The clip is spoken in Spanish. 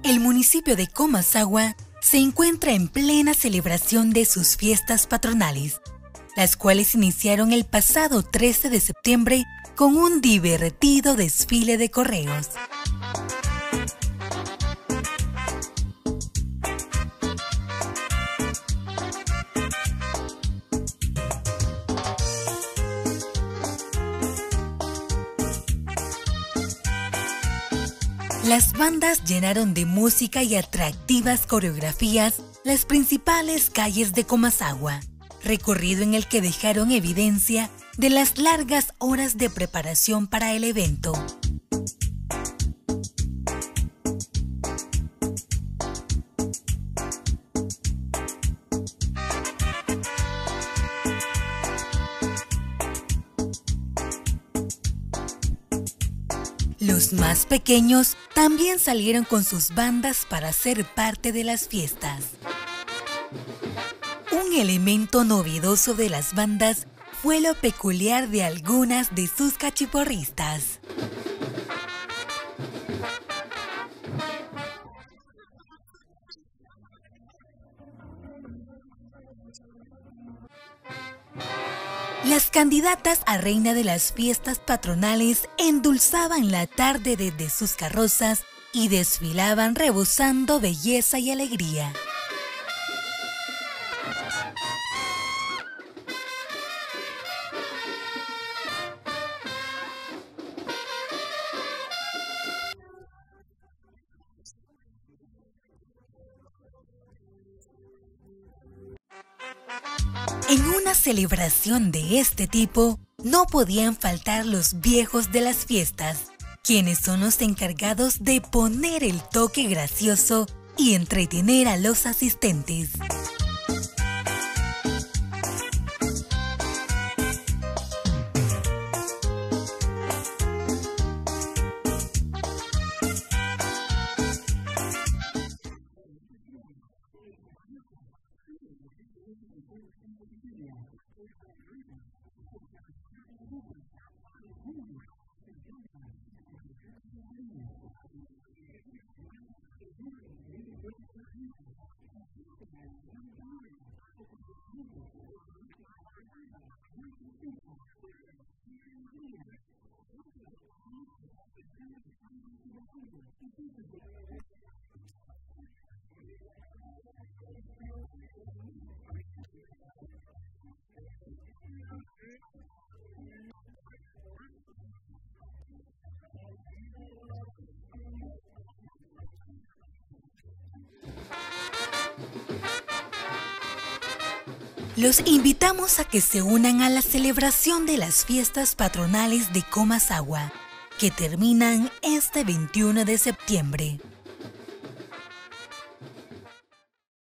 El municipio de Comasagua se encuentra en plena celebración de sus fiestas patronales, las cuales iniciaron el pasado 13 de septiembre con un divertido desfile de correos. Las bandas llenaron de música y atractivas coreografías las principales calles de Comasagua, recorrido en el que dejaron evidencia de las largas horas de preparación para el evento. Los más pequeños también salieron con sus bandas para ser parte de las fiestas. Un elemento novedoso de las bandas fue lo peculiar de algunas de sus cachiporristas. Las candidatas a reina de las fiestas patronales endulzaban la tarde desde sus carrozas y desfilaban rebosando belleza y alegría. En una celebración de este tipo, no podían faltar los viejos de las fiestas, quienes son los encargados de poner el toque gracioso y entretener a los asistentes. Los invitamos a que se unan a la celebración de las fiestas patronales de Comasagua, que terminan este 21 de septiembre.